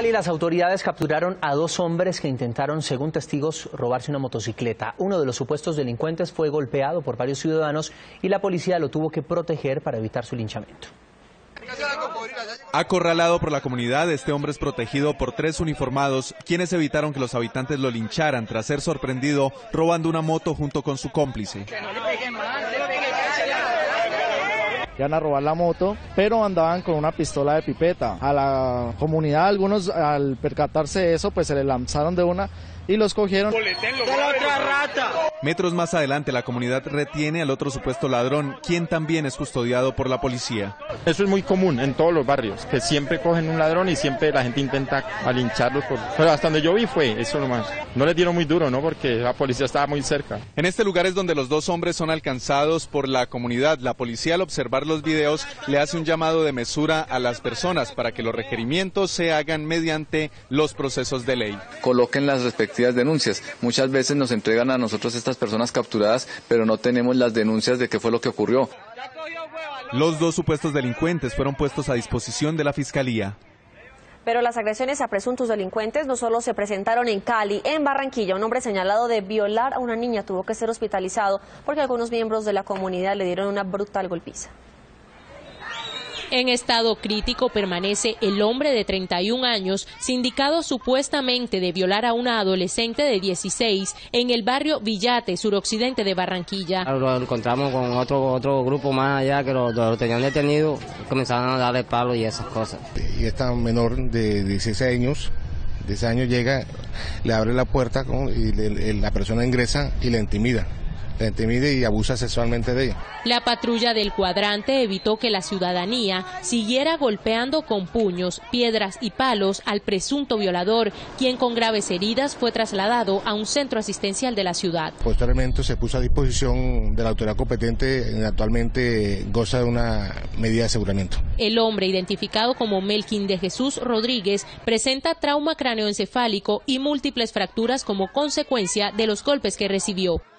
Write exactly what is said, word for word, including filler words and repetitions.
Cali, las autoridades capturaron a dos hombres que intentaron, según testigos, robarse una motocicleta. Uno de los supuestos delincuentes fue golpeado por varios ciudadanos y la policía lo tuvo que proteger para evitar su linchamiento. Acorralado por la comunidad, este hombre es protegido por tres uniformados, quienes evitaron que los habitantes lo lincharan tras ser sorprendido robando una moto junto con su cómplice. Iban a robar la moto, pero andaban con una pistola de pipeta. A la comunidad, algunos al percatarse de eso, pues se le lanzaron de una y los cogieron. Metros más adelante, la comunidad retiene al otro supuesto ladrón, quien también es custodiado por la policía. Eso es muy común en todos los barrios, que siempre cogen un ladrón y siempre la gente intenta alincharlos. Por... Pero hasta donde yo vi fue eso nomás. No les dieron muy duro, ¿no? Porque la policía estaba muy cerca. En este lugar es donde los dos hombres son alcanzados por la comunidad. La policía, al observar los videos, le hace un llamado de mesura a las personas para que los requerimientos se hagan mediante los procesos de ley. Coloquen las respectivas denuncias. Muchas veces nos entregan a nosotros estas personas capturadas, pero no tenemos las denuncias de qué fue lo que ocurrió. Los dos supuestos delincuentes fueron puestos a disposición de la Fiscalía. Pero las agresiones a presuntos delincuentes no solo se presentaron en Cali, en Barranquilla. Un hombre señalado de violar a una niña tuvo que ser hospitalizado porque algunos miembros de la comunidad le dieron una brutal golpiza. En estado crítico permanece el hombre de treinta y un años, sindicado supuestamente de violar a una adolescente de dieciséis en el barrio Villate, suroccidente de Barranquilla. Lo encontramos con otro otro grupo más allá que lo, lo tenían detenido, comenzaron a darle palos y esas cosas. Y esta menor de dieciséis años, dieciséis años llega, le abre la puerta y le, la persona ingresa y le intimida. La intimida y abusa sexualmente de ella. La patrulla del cuadrante evitó que la ciudadanía siguiera golpeando con puños, piedras y palos al presunto violador, quien con graves heridas fue trasladado a un centro asistencial de la ciudad. Posteriormente se puso a disposición de la autoridad competente, actualmente goza de una medida de aseguramiento. El hombre, identificado como Melkin de Jesús Rodríguez, presenta trauma craneoencefálico y múltiples fracturas como consecuencia de los golpes que recibió.